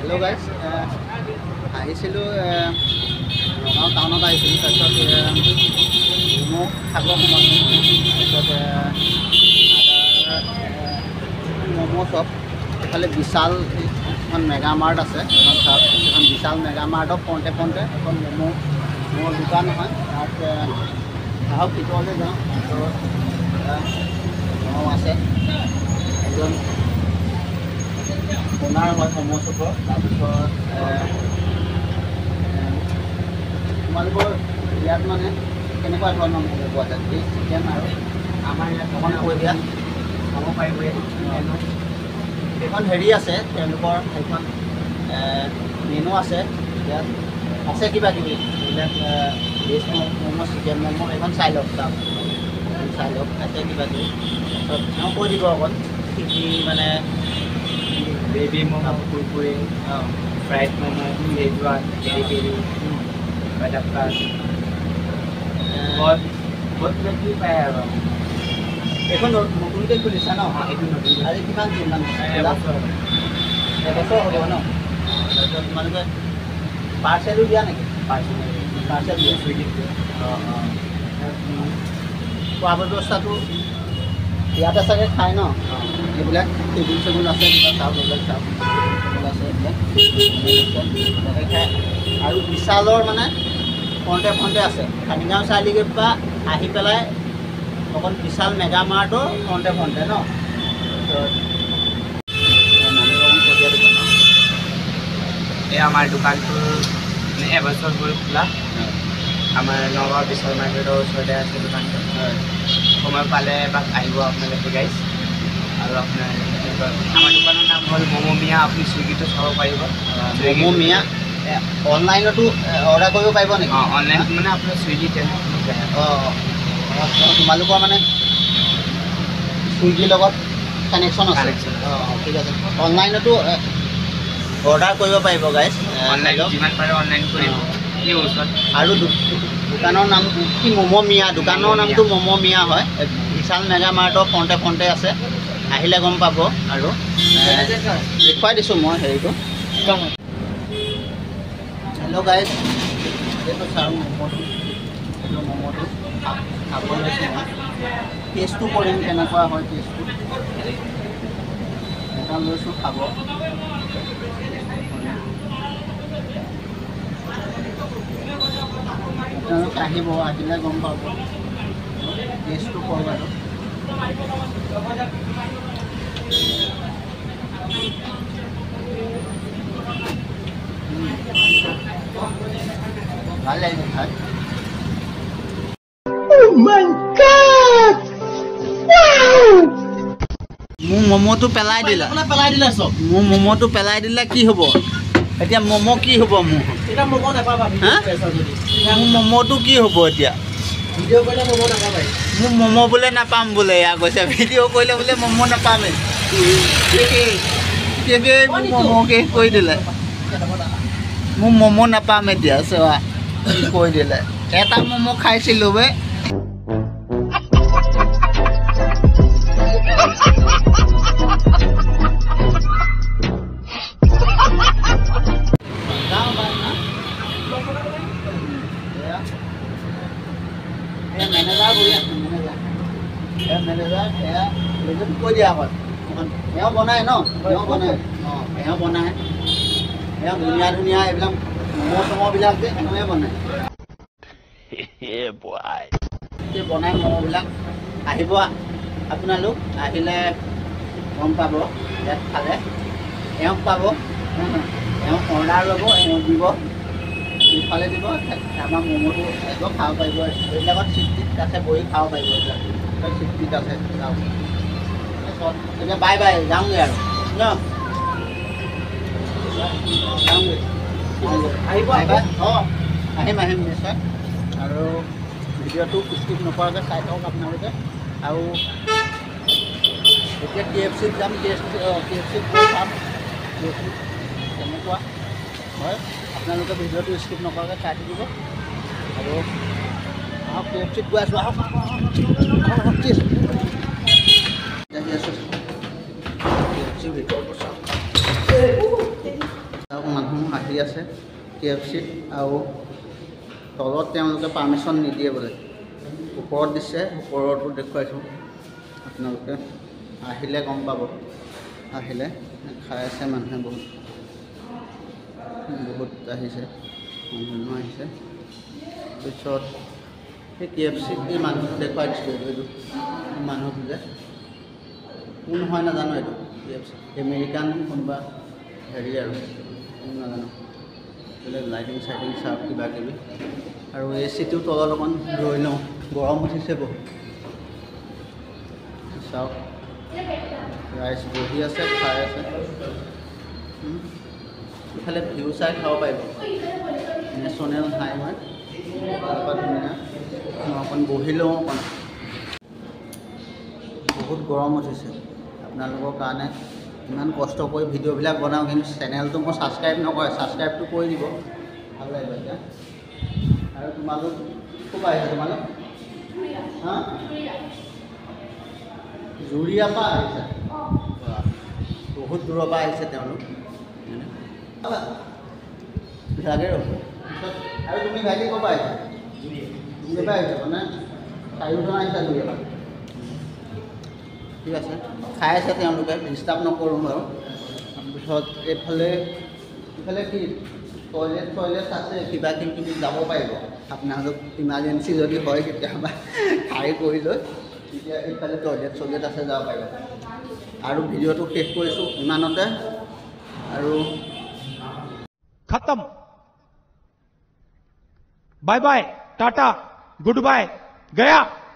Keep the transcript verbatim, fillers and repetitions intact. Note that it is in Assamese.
হেল্ল' গাইজ আহিছিলোঁ নগাঁও টাউনত আহিছিলোঁ তাৰপিছত মোক খাব সময় তাৰপিছত ম'ম' শ্বপ এইফালে বিশাল এখন মেগা মাৰ্ট আছে এখন শ্বপ এখন বিশাল মেগা মাৰ্টৰ ফ্ৰণ্টে ফ্ৰণ্টে এখন ম'ম' ম'মৰ দোকান হয় তাত আহক ভিতৰলৈ যাওঁ ম'ম' আছে একদম বনাৰ হয় ম'ম' শ্বপৰ তাৰপিছত তোমালোকৰ ইয়াত মানে কেনেকুৱা ধৰণৰ ম'ম' পোৱা যায় এই চিকেন আৰু আমাৰ ইয়াত অকণ কৈ দিয়া খাব পাৰিব সেইখন হেৰি আছে তেওঁলোকৰ সেইখন মেনু আছে ইয়াত আছে কিবা কিবি এইবিলাক ভেজ ম'ম' চিকেন ম'ম' সেইখন চাই লওক তাত চাই লওক আছে কিবা কিবি তাৰপিছত তেওঁ কৈ দিব অকণ কি কি মানে baby momo' Kurkure fried momo' schezwan peri peri butterfly বহুত বহুত কিবা কিবি পায় আৰু এইখন নতুনকৈ খুলিছা ন এইটো নতুন আজি কিমান দিন মানে এবছৰ এবছৰ হ'ব ন তাৰপিছত তোমালোকে পাৰ্চেলো দিয়া নেকি পাৰ্চেল পাৰ্চেল দিয়া চুইগিত দিয়া অঁ অঁ খোৱা ব্যৱস্থাটো ইয়াতে চাগে খায় ন এইবিলাক টেবুল চেবুল আছে কিবা চাওক এইবিলাক চাওক টেবুল আছে এইবিলাক খায় আৰু বিশালৰ মানে ফ্ৰণ্টে ফ্ৰণ্টে আছে খানিগাঁও চাৰিআলিগেট পৰা আহি পেলাই অকণ বিশাল মেগা মাৰ্টৰ ফ্ৰণ্টে ফ্ৰণ্টে ন এই আমাৰ দোকানটো মানে এবছৰ হ'ল খোলা আমাৰ নগাঁও বিশাল মাৰ্কেটৰ ওচৰতে আছে দোকানটো সময় পালে এবাৰ আহিব আপোনালোকে গাইজ আৰু আপোনাৰ আমাৰ দোকানৰ নাম হ'ল ম'ম' মিয়া আপুনি চুইগিটো চাব পাৰিব ম'ম' মিয়া অনলাইনতো অৰ্ডাৰ কৰিব পাৰিব নেকি অঁ অনলাইন মানে আপোনাৰ চুইগি অঁ তোমালোকৰ মানে চুইগিৰ লগত কানেকশ্যন আছে অঁ ঠিক আছে অনলাইনতো অৰ্ডাৰ কৰিব পাৰিব গাইজ অনলাইন যিমান পাৰে অনলাইন কৰিব এই ওচৰত আৰু দোকানৰ নাম কি ম'ম' মিয়া দোকানৰ নামটো ম'ম' মিয়া হয় বিশাল মেগা মাৰ্টৰ ফ্ৰণ্টে ফ্ৰণ্টে আছে আহিলে গম পাব আৰু দেখুৱাই দিছোঁ মই হেৰিটো হেল্ল' গাইজ এইটো চাওঁ ম'ম'টো এইটো ম'ম'টো খাব লৈছোঁ মই টেষ্টটো কৰিম কেনেকুৱা হয় টেষ্টটো এটা লৈছোঁ খাব আপোনালোক আহিব আহিলে গম পাব টেষ্টটো কওঁ আৰু ভাল লাগিছে খাই মোৰ ম'ম'টো পেলাই দিলা পেলাই দিলা চব মোৰ ম'ম'টো পেলাই দিলে কি হ'ব এতিয়া ম'ম' কি হ'ব মোৰ মোৰ ম'ম'টো কি হ'ব এতিয়া মোৰ ম'ম' বোলে নাপাম বোলে এয়া কৈছে ভিডিঅ' কৰিলে বোলে ম'ম' নাপামেই ম'ম' শেষ কৰি দিলে মোৰ ম'ম' নাপাম এতিয়া চোৱা কৈ দিলে এটা ম'ম' খাইছিলোঁ বে মেনেজাৰ বহি আছে মেনেজাৰ মেনেজাৰ এয়া কৈ দিয়া আকৌ এওঁ বনায় ন এওঁ বনায় অঁ এওঁ বনায় এওঁ ধুনীয়া ধুনীয়া এইবিলাক ম'ম' চম'বিলাক যে এওঁৱে বনায় বনায় ম'ম'বিলাক আহিব আপোনালোক আহিলে গম পাব ইয়াত খালে এওঁক পাব এওঁক অৰ্ডাৰ ল'ব এওঁক দিব ইফালে দিব আমাৰ ম'ম'টো আহিব খাব পাৰিব এইবিলাকত চিট আছে বহি খাব পাৰিব এইবিলাক চিট আছে যাওক তাৰপিছত এতিয়া বাই বাই যাওঁগৈ আৰু ন যাওঁগৈ আহিব আহিবা অঁ আহিম আহিম নিশ্চয় আৰু ভিডিঅ'টো স্কিপ নকৰাকৈ চাই থাকক আপোনালোকে আৰু এতিয়া কে এফ চিত যাম K F C K F চিত গৈ চাম কে এফ চি তেনেকুৱা হয় আপোনালোকে ভিডিঅ'টো স্কিপ নকৰাকৈ চাই থাকিব আৰু আহক কে এফ চিত গৈ আছোঁ আহক কে এফ চি ভিতৰটো চাওক আহি আছে কে এফ চিত আৰু তলত তেওঁলোকে পাৰ্মিশ্যন নিদিয়ে বোলে ওপৰত দিছে ওপৰতো দেখুৱাইছোঁ আপোনালোকে আহিলে গম পাব আহিলে খাই আছে মানুহে বহুত বহুত আহিছে মানুহ আহিছে পিছত সেই কে এফ চিত এই মানুহটো দেখুৱাই দিছোঁ এইটো মানুহটো যে কোন হয় নাজানো এইটো কে এফ চি আমেৰিকান কোনোবা হেৰি আৰু কোন নাজানো বোলে লাইটিং চাইটিং চাওক কিবা কিবি আৰু এ চিটো তলত অকণ ৰৈ লওঁ গৰম উঠিছে বহুত চাওক ৰাইচ বহি আছে খাই আছে ইফালে ভিউ চাই খাব পাৰিব নেশ্যনেল হাইৱে তাৰপৰা ধুনীয়া মই অকণ বহি লওঁ অকণ বহুত গৰম উঠিছে আপোনালোকৰ কাৰণে ইমান কষ্ট কৰি ভিডিঅ'বিলাক বনাওঁ কিন্তু চেনেলটো মই ছাবস্ক্ৰাইব নকৰে ছাবস্ক্ৰাইবটো কৰি দিব ভাল লাগিব এতিয়া আৰু তোমালোক ক'ৰ পৰা আহিছা তোমালোক হা জুৰিয়াৰ পৰা আহিছে বহুত দূৰৰ পৰা আহিছে তেওঁলোক লাগে ৰ'ব আৰু তুমি ভাইটি ক'ৰ পৰা আহিছা জুৰিয়াৰ পৰা আহিছা মানে চাৰিওজন আহিছা জুৰিয়াৰ পৰা ঠিক আছে খাই আছে তেওঁলোকে ডিষ্টাৰ্ব নকৰোঁ বাৰু তাৰপিছত এইফালে এইফালে কি টয়লেট টয়লেট আছে কিবা কিবি যাব পাৰিব আপোনালোক ইমাৰ্জেঞ্চি যদি হয় কেতিয়াবা খাই কৰি লৈ তেতিয়া এইফালে টয়লেট চয়লেট আছে যাব পাৰিব আৰু ভিডিঅ'টো শেষ কৰিছোঁ ইমানতে আৰু खत्म bye bye tata good bye गया